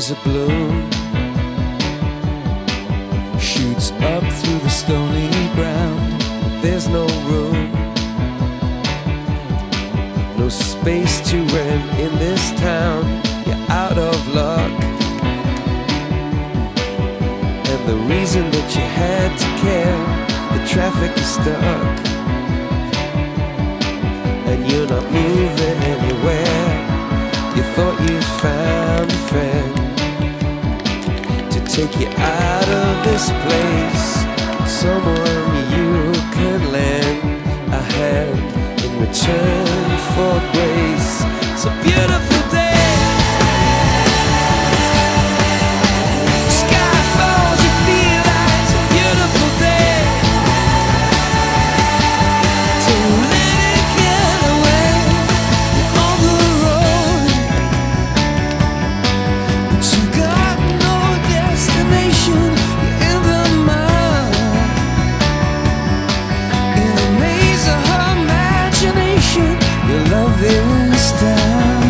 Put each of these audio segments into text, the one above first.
as a bloom shoots up through the stony ground. There's no room, no space to rent in this town. You're out of luck, and the reason that you had to care, the traffic is stuck, and you're not moving anywhere. You thought you found a friend to take you out of this place, someone you could lend a hand in return for grace. It's a beautiful day. Sky falls, you feel like it's a beautiful day. So let it get away on the road, but you've got no destination. You're in the mud, in the maze of her imagination. Your love is down,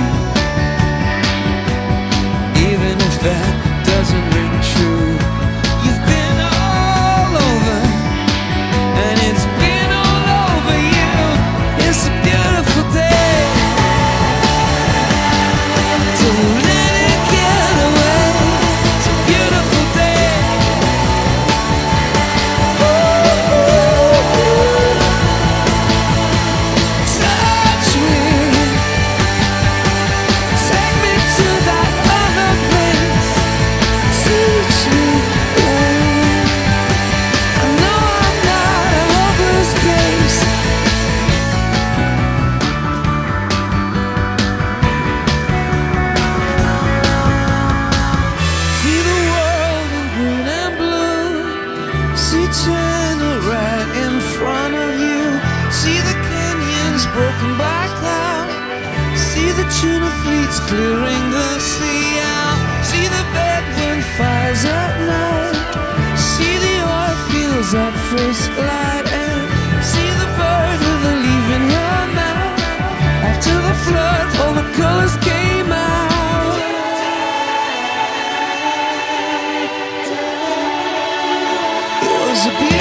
even if that doesn't ring true. You've been all over, and it's been all over you. It's a beautiful day. So let it get away. It's a beautiful day. Touch me, take me to that other place. Teach me, I know I'm not a hopeless case. See the world in green and blue. See China right in front of you. See the canyons broken by cloud. See the tuna fleets clearing the sea out. See the bedroom fires at night. See the oil fields at first light. And see the bird with a leaf in her mouth. After the flood, all the colors came out. It was a beautiful